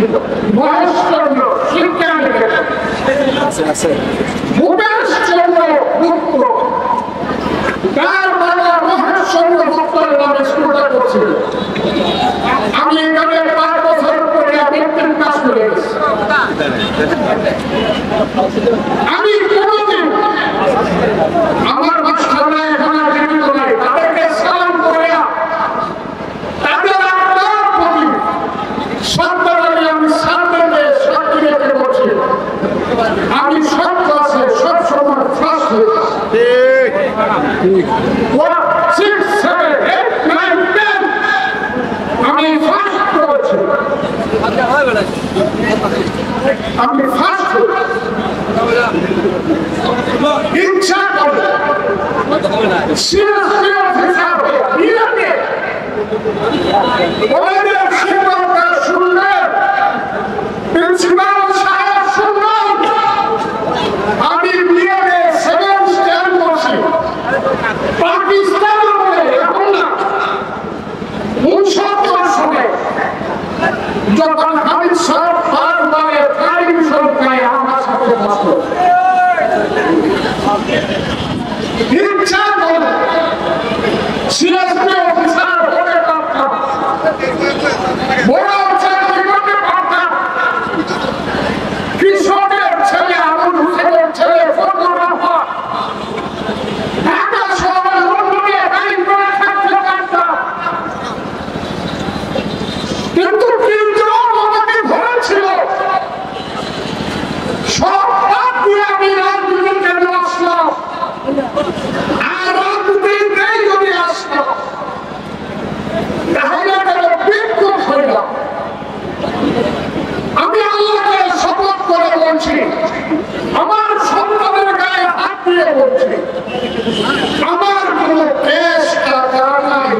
ছিল মহেশচন্দ্র শিক্ষা ভূপেশচন্দ্র গুপ্ত তার বাবা মহেশচন্দ্র গুপ্তের নামে স্কুলটা করছিল। আমি এখানে 5 বছর পরে ব্যক্তির কাজ করে গেছি। আমি কোনদিন আমার মাস্টাররা এখন জীবিত নাই, তাদেরকে সালাম করে তাদের আত্মার প্রতি সন্তানকে আমি সামনে সাক্ষী রেখে বলছি আমি সব ক্লাসে সব সময় ফার্স্ট হয়েছি। আমি ফার্স্ট করেছি, আমি ফার্স্ট ইচ্ছা করে সিরিয়াসলি অফিসার বিরাটে আমাদের শিক্ষকরা শুনলেন, প্রিন্সিপাল সাহেব শুনলেন আমি বিরাটে 7 স্ট্যান্ড করছি। পাকিস্তান বলে এখন না 69 সালে যখন হামিদ সাহেব বারবারে টাইম সংখ্যায় আমার সাথে মাত্র ইচ্ছা করে সিরিয়াসলি অফিসার হতে পারতাম, বড় চাকরি করতে পারতাম। কৃষকের ছেলে আবুল হোসেনের ছেলে ফজলুর রহমান ঢাকা শহরে লন্ডনে টাইম করে থাকতে পারতাম, কিন্তু আমাকে ধরেছিল। সব বাদ দিয়ে আমি রাজনীতি কেন আসলাম, আর রাজনীতিতেই যদি আসলাম তাহলে তারা বিক্ষোভ হইলাম। আমি আল্লাহকে শপথ করে বলছি, আমার সন্তানের গায়ে হাত দিয়ে বলছি, আমার কোন দেশ টাকা নাই,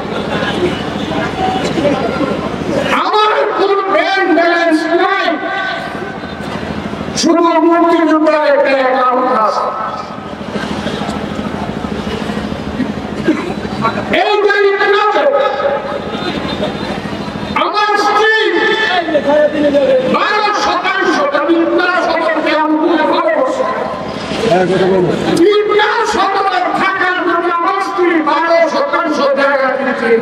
আমার কোন ব্যাংক ব্যালেন্স নাই, শুধু মুক্তিযোদ্ধার একটা অ্যাকাউন্ট আছে। এই জায়গাতে আমার স্ত্রী 12% থাকার জন্য আমার স্ত্রী 12% জায়গা দিয়েছিল।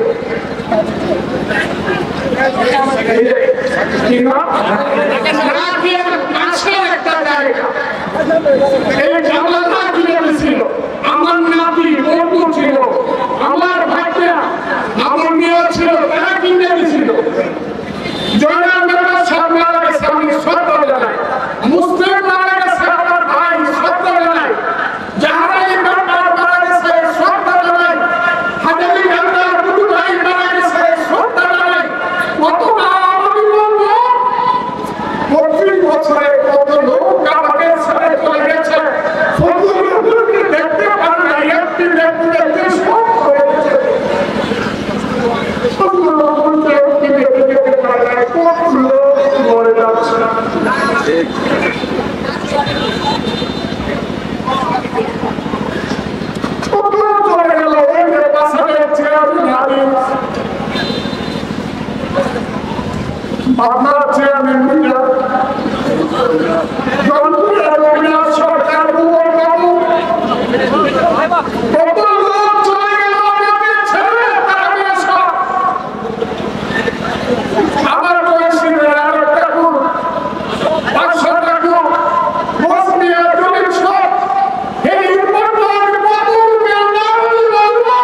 একটা জায়গা এই জানলাটা কিনে দিয়েছিল, আমার নাতি বন্ধু ছিল, আমার ভাইটা আমার মেয়ে ছিল, তারা কিনে দিয়েছিল। জয়নাল মেহরা সাহেব মারা গেছে, আমি শ্রদ্ধা জানাই। মুসলিম মারা গেছে, আমার ভাই শ্রদ্ধা জানাই। জাহারাই মেম্বার মারা গেছে, শ্রদ্ধা জানাই। হাজারি মেম্বার দুটো ভাই মারা গেছে, শ্রদ্ধা জানাই। কতটা আমি বলবো, 25 বছরে কত লোক আমাকে ছেড়ে চলে গেছে, ফজলুরকে দেখতে পারে না, একটি দেখতে দেখতে সব করে গেছে। ফজলুরকে একটি দেখতে দেখতে পারে না, কত লোক মরে যাচ্ছে। কত চলে গেল, ওই যে বাসায় চেয়ারম্যান হারিয়ে আপনার চেয়ারম্যান মিডিয়া জনপ্রিয় রবীন্দ্র সরকার ভুবন বাবু কত লোক চলে গেল আমাকে ছেড়ে, তারা সব আমার বয়সী আরো ঠাকুর 500 ঠাকুর বসনিয়া জমির সব এই উপন্যাস বাবুর মেয়েরাও বলবো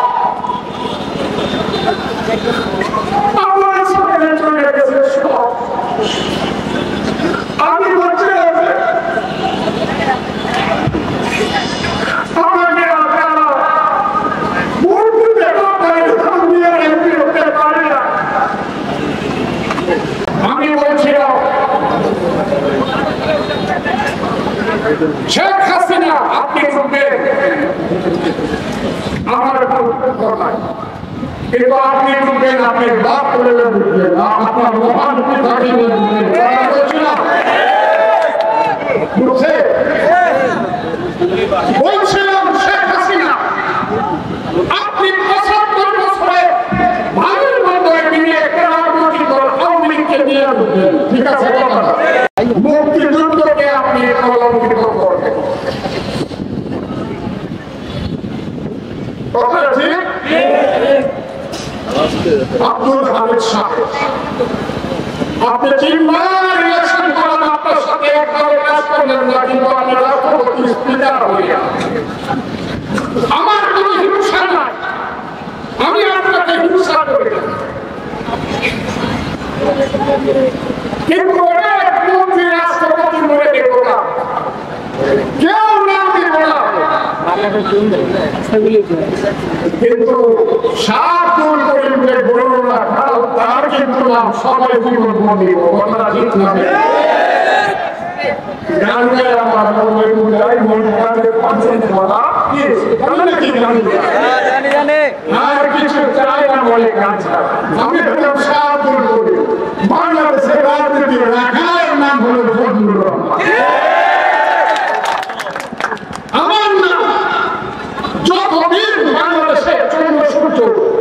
আমার ছেড়ে চলে গেছে সব। আমি বলছি আমাকে আপনারা মূর্তি দেখো হতে পারে না। আমি বলছিলাম শেখ হাসিনা আপনি ঢুকবেন, আমার নাই, কিন্তু আপনি ঢুকবেন, আপনি বাপ করে ঢুকবেন, আপনার মহান পিতাকে বলছিলাম শেখ হাসিনা আপনি 75 বছরে ভালোর মতো একদিনে একটা রাজনৈতিক দল আওয়ামী লীগকে আমাকে নিয়ে ঢুকলেন, ঠিক আছে কথাটা? মুক্তিযুদ্ধকে আপনি কলঙ্কিত করবেন, কথাটা ঠিক? আব্দুল হামিদ সাহেব, আপনি তিনবার ইলেকশন করেন, আপনার সাথে একবার কাজ করলেন না, কিন্তু আমি রাষ্ট্রপতি স্পিকার হইয়া আমার কোনো হিংসা নাই, আমি আপনাকে হিংসা করি না, কিন্তু অনেক মন্ত্রী রাষ্ট্রপতি মনে দেব না, কেউ নাম দেব না, কিন্তু শাহুল করিমকে বলল না, তার কিন্তু নাম সবাই জীবন মন্দির, কথাটা ঠিক না? গান গায় আমার মনে বুঝাই মনে প্রাণে পাঁচেন বলা কি জানে কি জানে আর কিছু চাই না বলে গান ছাড়া। আমি হলাম শাহুল করিম, বাংলাদেশের রাজনীতি রাখার নাম হলো ফজলুর রহমান, আমার নাম যতদিন বাংলাদেশে চন্দ্র সূর্য,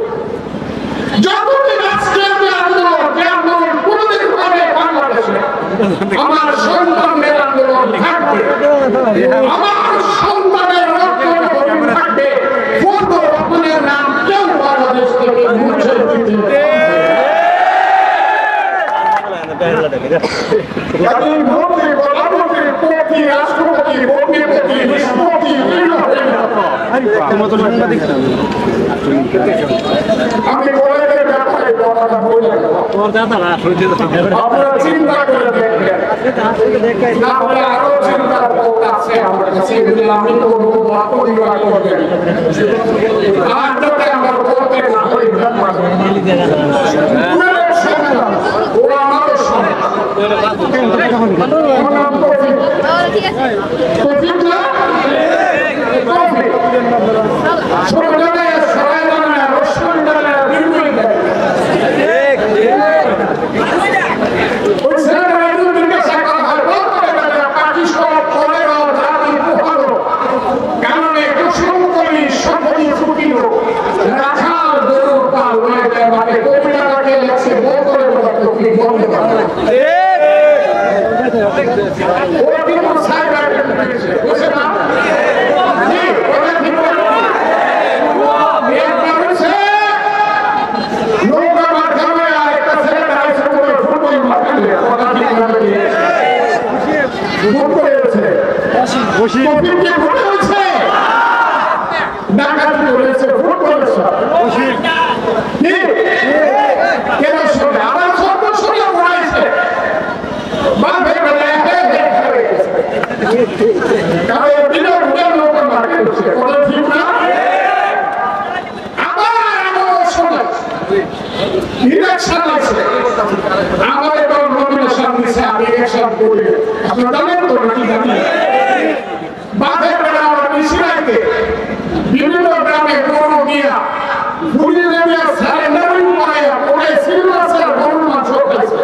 যতদিন আজকের আন্দোলন কোনদিন হবে বাংলাদেশে, আমার সন্তানের আন্দোলন থাকবে, আমার সন্তানের রক্ত থাকবে, ফজলুর রহমানের নাম কেউ বাংলাদেশ থেকে মুছে দিতে মন্ত্রী প্রধানমন্ত্রী প্রতি রাষ্ট্রপতি প্রতিপতি বিশ্বপতি আমি বলে ব্যাপারে কথাটা বলে আপনারা চিন্তা করে দেখবেন, না হলে আরো চিন্তা আছে আমার কাছে, আমি করবো পরিবার করবেন আর যাতে আমার করতে না হয় ও আমারও বিভিন্ন গ্রামে গরু দিয়া ঘুরিয়ে দিয়া সারেন্ডারিং করাইয়া পরে সিলভাসের গরু মাছ খাইছে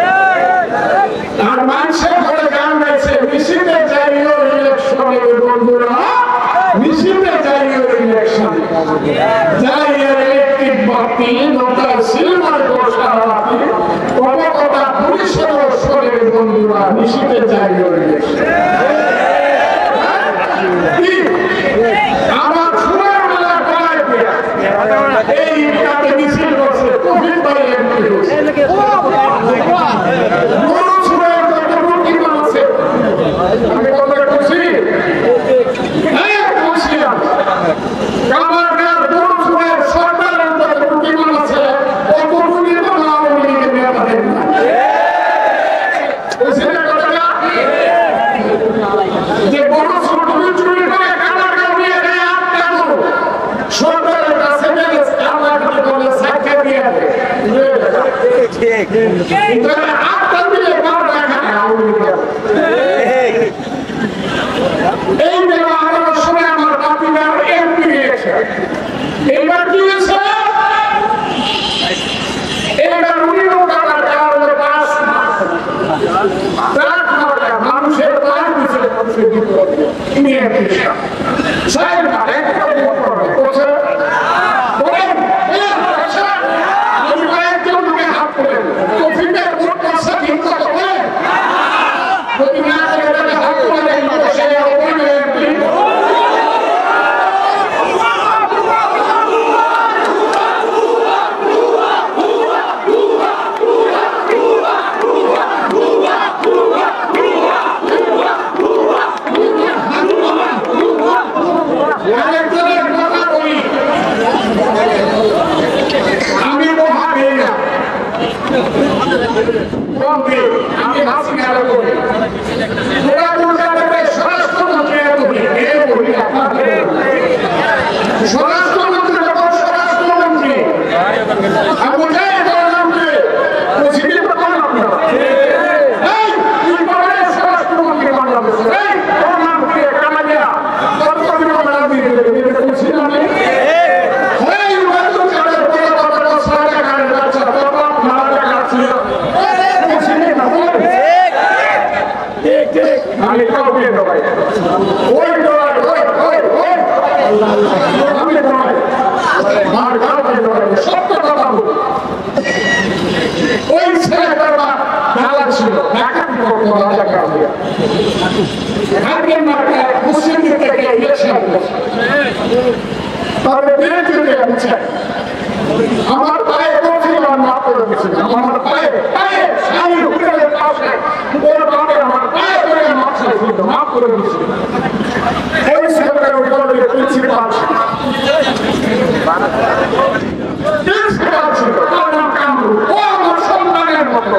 আর মানুষের ঘরে গান গাইছে, মিছিলে যাইও ইলেকশনে বন্ধুরা, মিছিলে যাইও ইলেকশনে, যাইও ইলেকট্রিক বাতি নৌকার সিলভার গোসালাতি কত কথা পুলিশের সরে বন্ধুরা, মিছিলে যাইও ইলেকশনে। আমার সুরের বেলা করাই দিয়া এই কাজে মিছিল করছে, কোভিড বাড়ি এমপি করছে, গরু সুরের যতটুকু কিমান আছে আমি কথা খুশি খুশিলাম, আমার গাছ গরু সুরের সরকারের যতটুকু কিমান আছে ততটুকু কিমান আওয়ামী লীগের নেতাদের না, যে গরু সুর চুরি করে সরকারের কাছে গেলে আমার বলে সাইকে দিয়ে এই আমার সময় আমার বাতিদার এমপি দিয়েছে, এইবার কি হয়েছে, এইবার উনি মানুষের প্রাণ দিচ্ছে, মানুষের বিপদ মন্ত্রী আমি হাসিনা করি ওরা কলকাতাতে স্বরাষ্ট্রমন্ত্রী করি এই বলি স্বরাষ্ট্রমন্ত্রী যখন স্বরাষ্ট্রমন্ত্রী আমি বোঝাই প্রধানমন্ত্রী বুঝিয়ে প্রধানমন্ত্রী এই তুই বলে স্বরাষ্ট্রমন্ত্রী বাংলাদেশ এই প্রধানমন্ত্রী কামালিয়া তৎকালীন বাংলাদেশ বুঝিয়ে আমি এই ওয়াজু কাদের বড় বড় সারা কারে যাচ্ছে বাবা মারা যাচ্ছে বুঝিয়ে না ঠিক ঠিক আমি কাউকে দেবই ওই দোয়া ওই আল্লাহ আমি দেবই মার কাউকে দেবই সত্য কথা বল ওই ছেলেটার ঢালা ছিল ঢাকা করতে রাজা কামিয়া কামিয়া মার্কা মুসলিমদের থেকে ইলেকশন তাহলে বিরোধীরা আছে আমার পায়ে কঠিন মাপ করে দিয়েছিল আমার পায়ে পায়ে সাই হুকুমের পাশে ওর বাবা আমার পায়ে করে মাপ করে দিয়েছিল এই ছেলেটার উপরে প্রিন্সিপাল ছিল তার নাম কামরু ও আমার সন্তানের মতো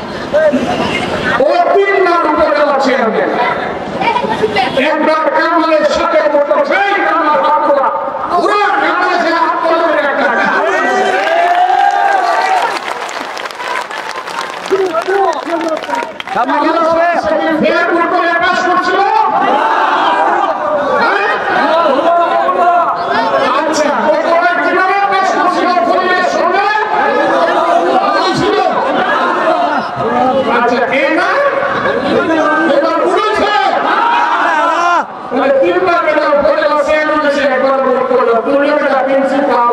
ও 3 বার উপজেলা চেয়ারম্যান একবার কামালের সাথে মতো সেই কামাল হাতুরা পুরো বাংলাদেশে হাত করে একটা কাজ করছিল আচ্ছা কিভাবে কাজ করছিল আচ্ছা এবার উঠেছে তিনবার বলে একবার তুলে প্রিন্সিপাল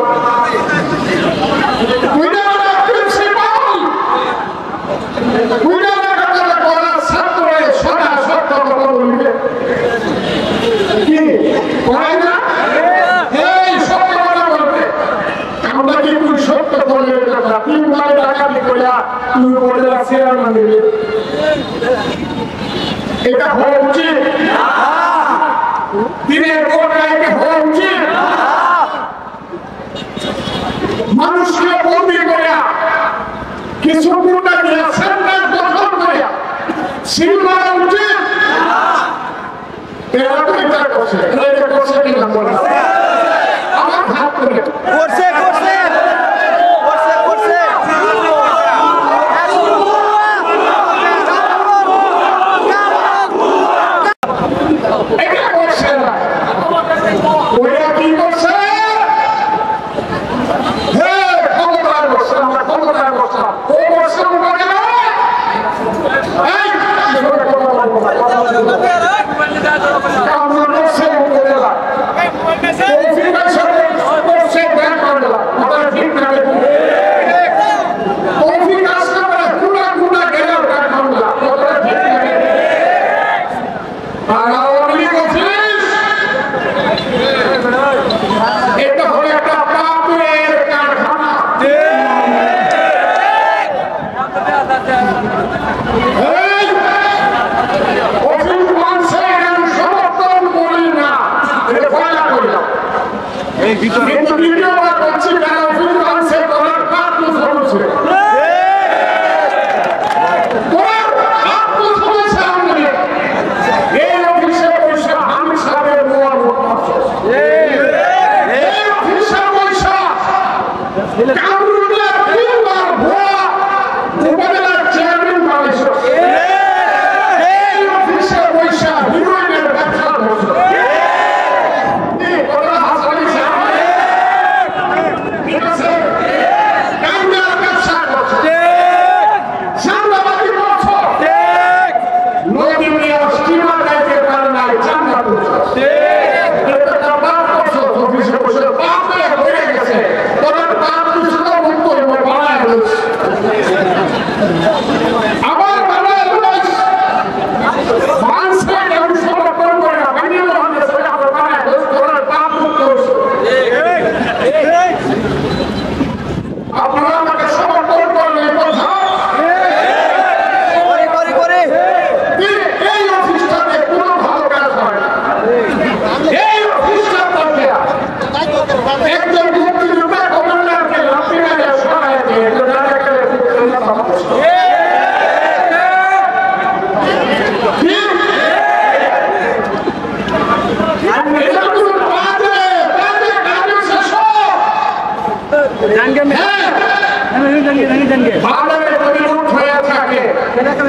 এটা হওয়া উচিত দিনের পর রাতে হওয়া উচিত মানুষকে বন্দি করে কিছু গুণা দিয়ে সেন্টার দখল করে সিল মারা উচিত এরা তো এটা করছে এটা করছে কিনা বলে আমার হাত করে করছে করছে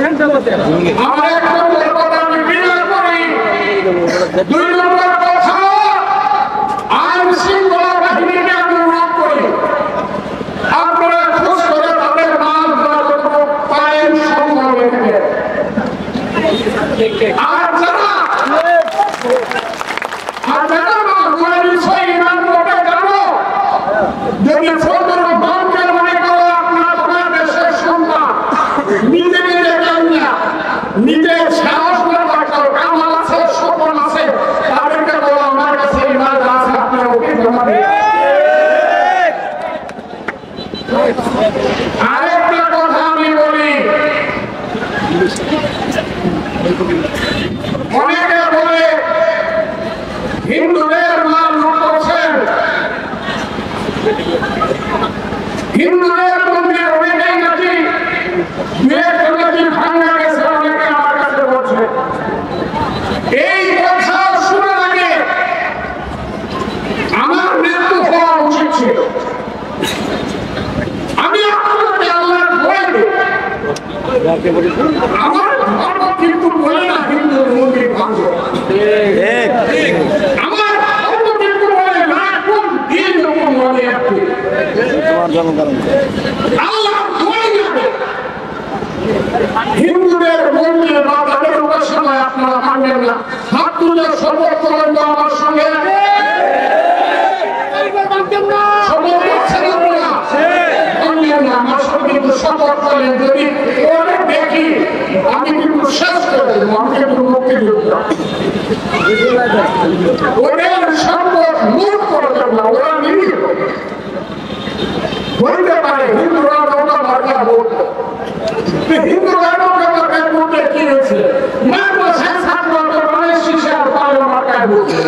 আমার এক নম্বর কথা আমি ক্লিয়ার করি, 2 নম্বর কথা আইন শৃঙ্খলা বাহিনীকে আমি অনুরোধ করি আপনারা খোঁজ করে তাদের মাল পায়ের সম্ভব রেখে আর যারা মাল করে নিশ্চয় ইমান লোকে জানো যদি ছোট বামকে মনে করো আপনার দেশের সন্তান নিজে নিজে জানিয়া নিজের সাহস করে বাঁচাও কামাল আছে স্বপন আছে তাদেরকে বলো আমার কাছে ইমান আছে আপনার ওকে জমা দিয়ে আরেকটা কথা আমি বলি অনেকে বলে হিন্দুদের মাল লুট করছেন হিন্দুদের মন্দির অনেকেই নাকি ভাঙা গেছে অনেকে আমার কাছে বলছে এই কথা শুনে লাগে আমার মৃত্যু হওয়া উচিত ছিল আমি আপনাকে আল্লাহর ভয় দিই আমার ধর্ম কিন্তু বলে না হিন্দুর মন্দির ভাঙবে আমার ধর্ম কিন্তু বলে না কোন দিন যখন বলে আপনি আল্লাহ ভয় দিবে হিন্দুদের মন্দির বা তাদের উপাসনায় আপনারা মানবেন না হাত তুলে শপথ করেন তো আমার সঙ্গে আমার সঙ্গে কিন্তু শপথ করেন যদি অনেক দেখি আমি কিন্তু শেষ করে দেবো আমি কিন্তু মুক্তিযুদ্ধ ওদের শপথ মুখ করে দেব না ওরা নিয়ে বলতে পারে হিন্দুরা নৌকা মার্কা বলতো হিন্দুরা নৌকা মার্কায় বলতে কি হয়েছে মারবো শেষ হাত মারবো মানে শিশে আর পাল্লা মার্কায় বলছে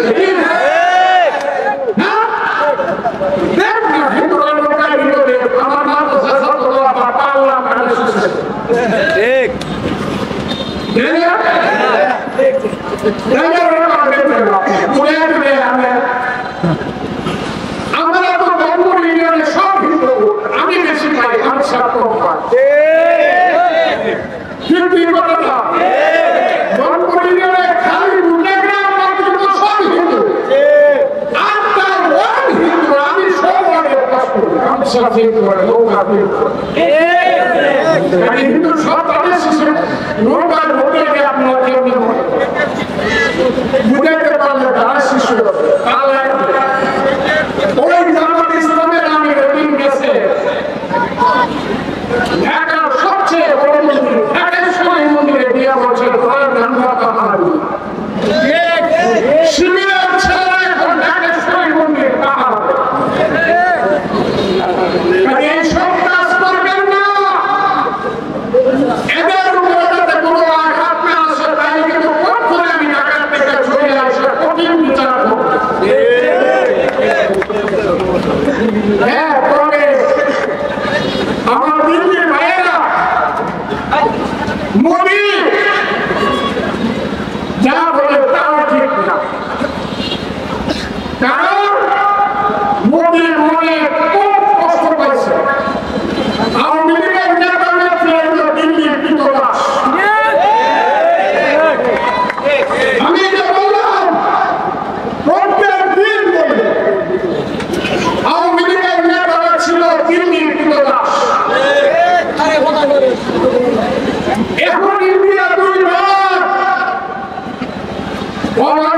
দেখ না হিন্দুরা নৌকায় বিরোধে আমার মারবো শেষ হাত মারবো পাল্লা মানে শিশে ঠিক আমরা তো বঙ্গ ইউনিয়নে সব হিন্দু আমি বেশি পাই আমি সারা কম পাই বঙ্গ ইউনিয়নে খালি মুন্ডাগ্রাম কিন্তু সব হিন্দু আর তার ওয়ান হিন্দু আমি সব অনেক কাজ করি আমি সারা হিন্দু নৌকা হিন্দু সব তাদের শিশু নৌকার ভোটে আপনার কেউ বুঝাইতে পারলে তার শিশু ওই জামাত ইসলামের নামে রেটিং গেছে ঢাকার সবচেয়ে বড় মন্দির ঢাকেশ্বরী মন্দিরে দিয়া বলছে শিবিরের ছেলেরা এখন ঢাকেশ্বরী মন্দির পাহাড় এইসব কাজ করবেন না এদের উপরে যাতে কোনো আঘাত না আসে তাই কিন্তু কখন আমি ঢাকার থেকে চলে আসে কঠিন বিচার করবো হ্যাঁ তবে আমার দিল্লির ভাইয়েরা মোদি যা বলে তাও ঠিক না কারণ মোদির মনে খুব কষ্ট পাইছে আওয়ামী লীগের নেতা নেত্রী দিল্লির কীটনাশ আমি যে বললাম প্রত্যেক দিন বলবে আওয়ামী লীগের নেতারা ছিল দিল্লির কীটনাশ এখন ইন্ডিয়া 2 ভাগ